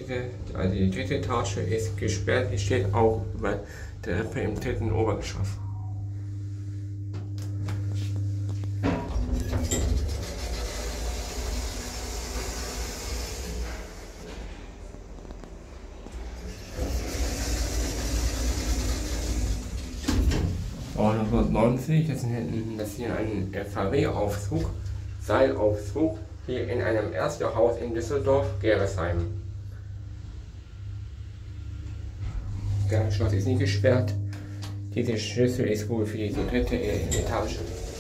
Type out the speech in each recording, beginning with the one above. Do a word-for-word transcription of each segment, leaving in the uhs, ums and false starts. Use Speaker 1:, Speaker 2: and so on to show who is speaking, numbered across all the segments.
Speaker 1: Diese, also die dritte Etage ist gesperrt, die steht auch über der Treppe im dritten Obergeschoss. neunzig, das ist hier ein V W-Aufzug, Seilaufzug, hier in einem Ärztehaus in Düsseldorf, Geresheim. Das Schloss ist nicht gesperrt. Dieser Schlüssel ist wohl für die dritte Etage.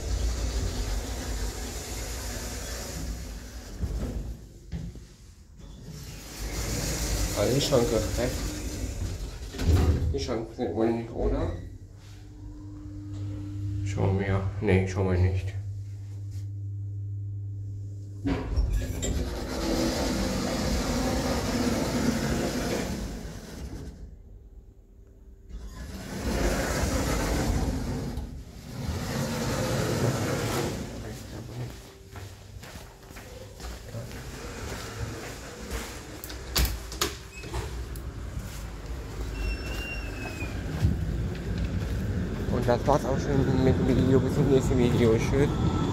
Speaker 1: Also die Schranke rechts. Die Schranken sind wohl nicht, oder? Schauen wir. Nee, schauen wir nicht. Und das war's auch schon mit dem Video. Bis zum nächsten Video. Tschüss.